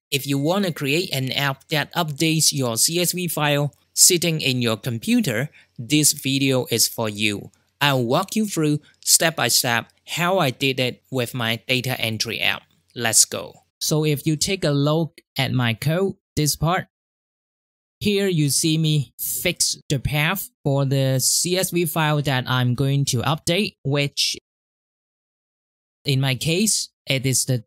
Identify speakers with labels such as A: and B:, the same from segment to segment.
A: If you want to create an app that updates your CSV file sitting in your computer, this video is for you. I'll walk you through step by step how I did it with my data entry app. Let's go. So if you take a look at my code, this part, here you see me fix the path for the CSV file that I'm going to update, which in my case, it is the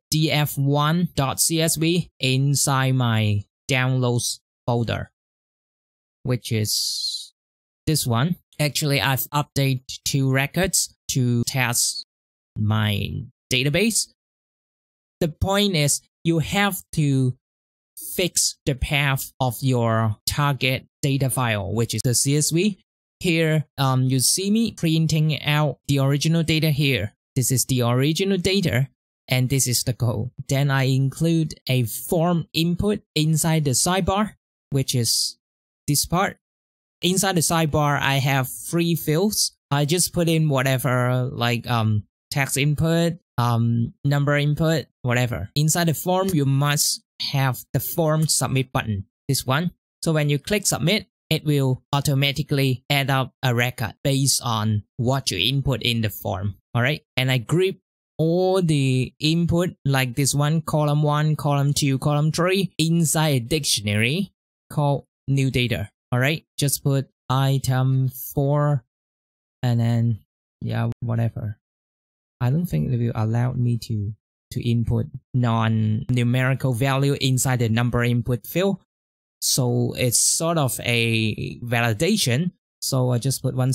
A: df1.csv inside my downloads folder, which is this one. Actually, I've updated 2 records to test my database. The point is you have to fix the path of your target data file, which is the CSV. Here, you see me printing out the original data here. This is the original data, and this is the code. Then I include a form input inside the sidebar, which is this part. Inside the sidebar, I have 3 fields. I just put in whatever, like text input, number input, whatever. Inside the form, you must have the form submit button, this one. So when you click submit, it will automatically add up a record based on what you input in the form. Alright, and I group all the input like this one, column 1, column 2, column 3 inside a dictionary called new data. Alright, just put item 4 and then, yeah, whatever. I don't think it will allow me to input non-numerical value inside the number input field. So it's sort of a validation. So I just put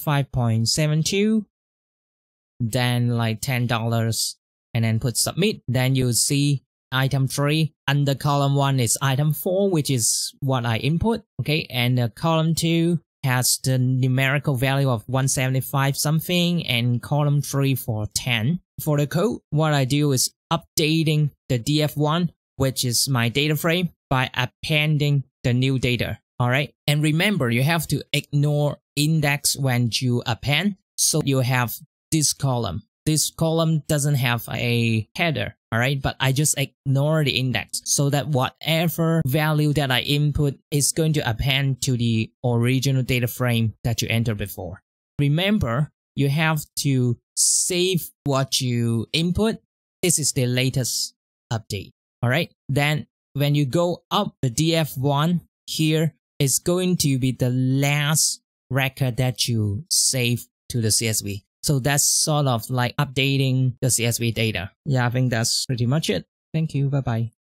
A: 175.72. Then like $10 and then put submit. Then you see item 3 under column 1 is item 4, which is what I input. Okay, and column 2 has the numerical value of 175 something, and column 3 for 10. For the code, what I do is updating the df1, which is my data frame, by appending the new data. Alright, and remember you have to ignore index when you append. So you have this column. This column doesn't have a header, alright, but I just ignore the index so that whatever value that I input is going to append to the original data frame that you entered before. Remember, you have to save what you input. This is the latest update, alright? Then when you go up the df1 here, is going to be the last record that you save to the CSV. So that's sort of like updating the CSV data. Yeah, I think that's pretty much it. Thank you. Bye-bye.